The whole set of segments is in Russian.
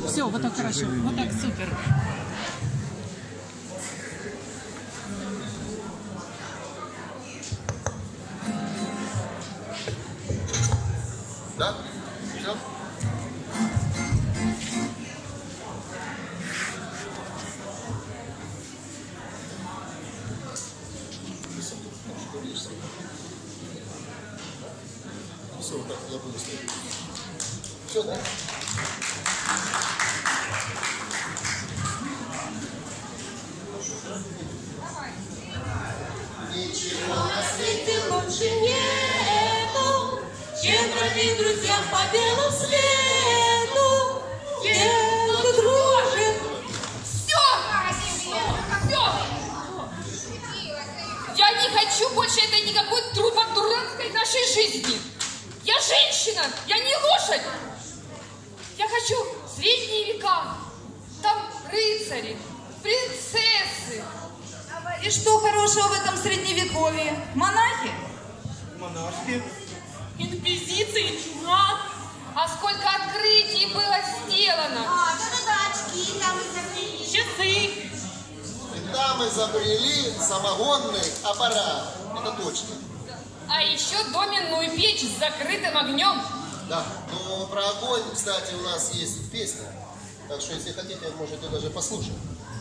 Все, вот так хорошо. Вот так супер. Да? Все? Все, вот так я буду стоять. Все, да? Ничего на свете лучше нету, чем бродить друзьям по белому свету. Где дружит. Все! Я не хочу больше этой никакой дурацкой нашей жизни. Я женщина, я не лошадь. Я хочу средние века. Там рыцари, принцессы. И что хорошего в этом средневековье? Монахи? Монашки. Инквизиции, чума. А сколько открытий было сделано. Да-да-да, очки там изобрели. Часы. И там изобрели самогонный аппарат. Это точно. А еще доменную печь с закрытым огнем. Да. Но про огонь, кстати, у нас есть песня. Так что, если хотите, можете даже послушать.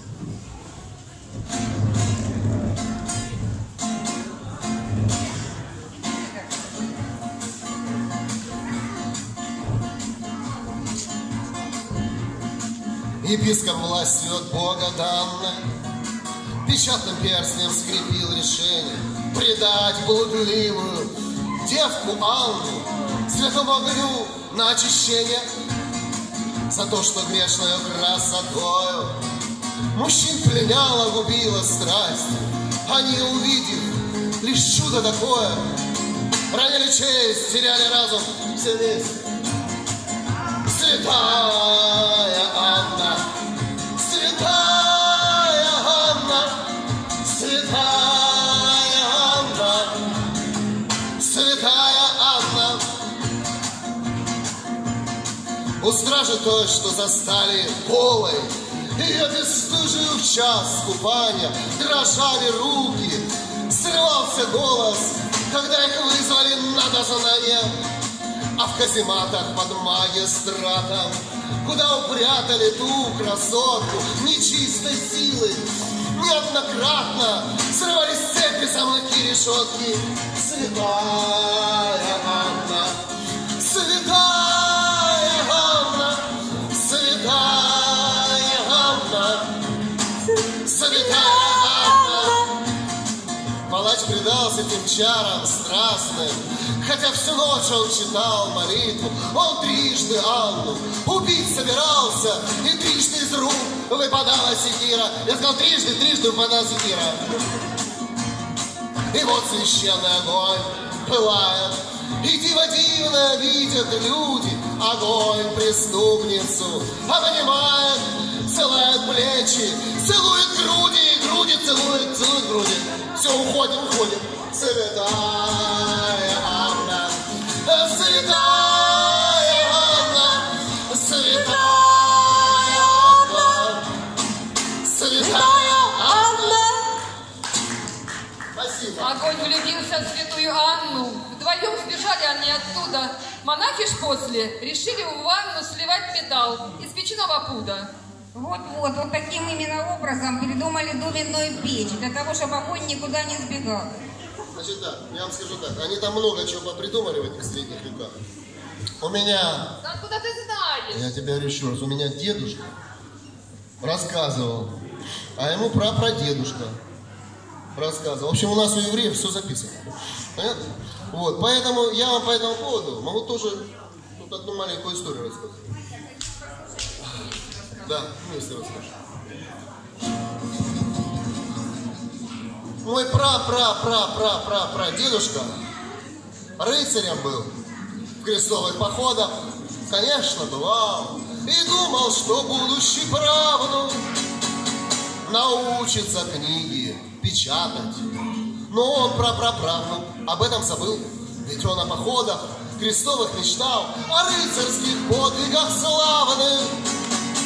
Епископ властью от Бога данной печатным перстнем скрепил решение предать блудливую девку Анну святому огню на очищение за то, что грешную красотою мужчин пленяла, губила страсть. Они, увидев лишь чудо такое, роняли честь, теряли разум все вместе. Святая Анна, святая Анна, святая Анна, святая Анна. У стражи той, что застали голой, ее бесстыжую в час купания, дрожали руки, срывался голос, когда их вызвали на дознание. А в казематах под магистратом, куда упрятали ту красотку нечистой силы, неоднократно срывались цепи, замки, решетки. Святая Анна, святая Анна, святая Анна, святая Анна. Палач предался тем чарам страстным, хотя всю ночь он читал молитву. Он трижды Анну убить собирался, и трижды из рук выпадала секира. Я сказал, трижды выпадала секира. И вот священный огонь пылает, и диво-дивно видят люди огонь преступницу обнимает, целует плечи, целует груди, и груди целует груди. Все, уходим. Святая Анна, святая Анна, святая Анна, святая Анна. Спасибо. Огонь влюбился в святую Анну. Вдвоем сбежали они оттуда. Монахи ж после решили в ванну сливать металл из печного пуда. Вот таким именно образом придумали доменную печь, для того, чтобы огонь никуда не сбегал. Значит так, я вам скажу так, они там много чего попридумали в этих средних веках. У меня... Откуда ты знаешь? Я тебе говорю еще раз, у меня дедушка рассказывал, а ему прапрадедушка рассказывал. В общем, у нас у евреев все записано. Понятно? Вот, поэтому я вам по этому поводу могу тоже тут одну маленькую историю рассказать. Да, если расскажу. Мой прадедушка рыцарем был в крестовых походах, конечно, бывал, и думал, что будущий правнук научится книги печатать. Но он праправнук об этом забыл, ведь он о походах крестовых мечтал, о рыцарских подвигах славных.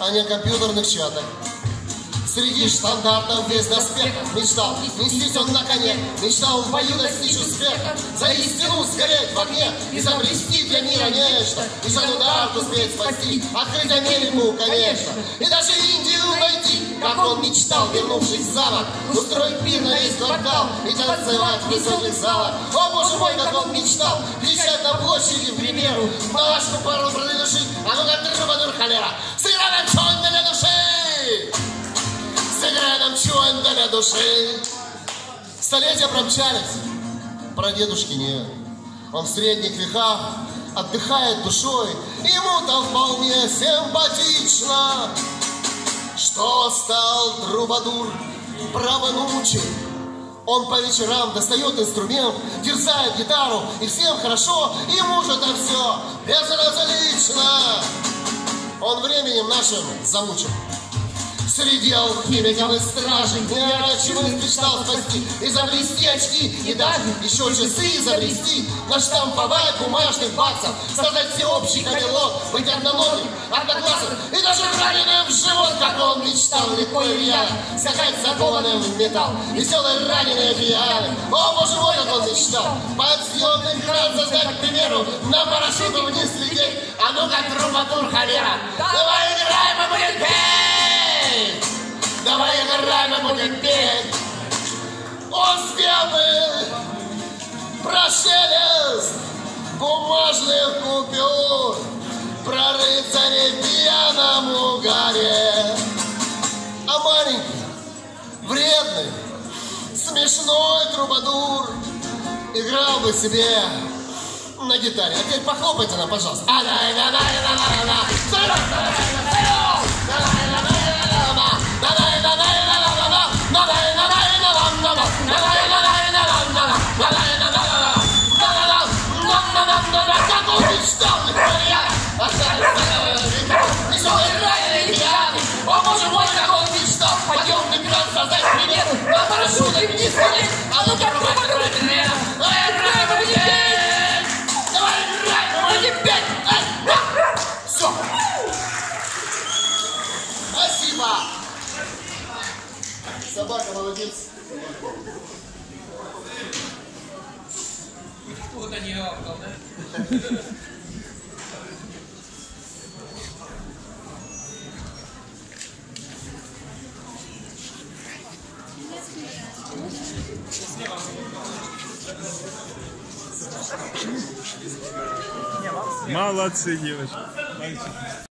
а не о компьютерных чатах. Среди штандартов весь доспехов мечтал нестись он на коне, мечтал в бою достичь успеха, за истину сгореть в огне, изобрести для мира нечто, и Жанну-Дарк успеть спасти, открыть Америку, конечно, и даже Индию найти, как он мечтал, вернувшись в замок, устроить пир на весь квартал и танцевать в высоких залах. О, боже мой, как он мечтал, кричать на площади, к примеру, малашку пару продышить, а ну-ка, трубадур холера, сыграй нам чон для души! Сыграй нам чуань для души. Столетия промчались, прадедушки нет. Он в средних веках отдыхает душой, ему-то вполне симпатично, что стал трубадур правонучий. Он по вечерам достает инструмент, терзает гитару, и всем хорошо, ему же-то все безразлично. Он временем нашим замучен. Среди алхимиков и стражей неорочимых мечтал спасти, изобрести очки и даже еще часы изобрести, наштамповать бумажных баксов, создать всеобщий каверлот, быть одноногим, одноглазым и даже раненым в живот, как он мечтал, легко и рьяно скакать закованным в металл, веселые раненые пьяны. О, боже мой, как он мечтал, подъемный кран создать, к примеру, на парашюте вниз лететь. А ну-ка, трубадур холера, давай играем, мы будем петь! Давай играем, мы будем петь! Он спел бы про шелест бумажных купюр, про рыцарей в пьяном угаре. А маленький, вредный, смешной трубадур играл бы себе на гитаре. А теперь похлопайте нам, пожалуйста. Как он мечтал, о, боже мой, как он мечтал, подъемный кран создать, к примеру, на парашюте вниз лететь. А ну-ка, трубадур, давай играем, мы будем петь! Давай играем, мы будем петь! Все! Спасибо! Собака молодец. Кто-то не гавкал, да? Молодцы, девочки.